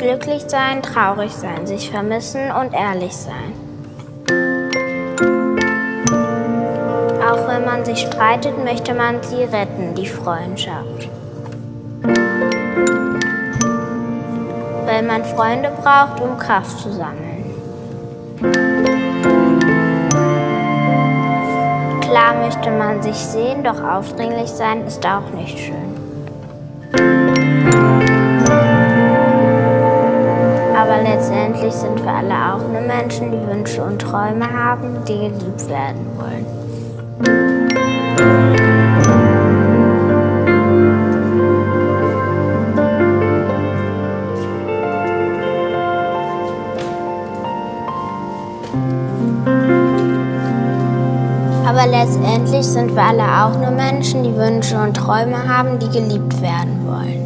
glücklich sein, traurig sein, sich vermissen und ehrlich sein. Auch wenn man sich streitet, möchte man sie retten, die Freundschaft. Weil man Freunde braucht, um Kraft zu sammeln. Klar möchte man sich sehen, doch aufdringlich sein ist auch nicht schön. Aber letztendlich sind wir alle auch nur Menschen, die Wünsche und Träume haben, die geliebt werden wollen. Aber letztendlich sind wir alle auch nur Menschen, die Wünsche und Träume haben, die geliebt werden wollen.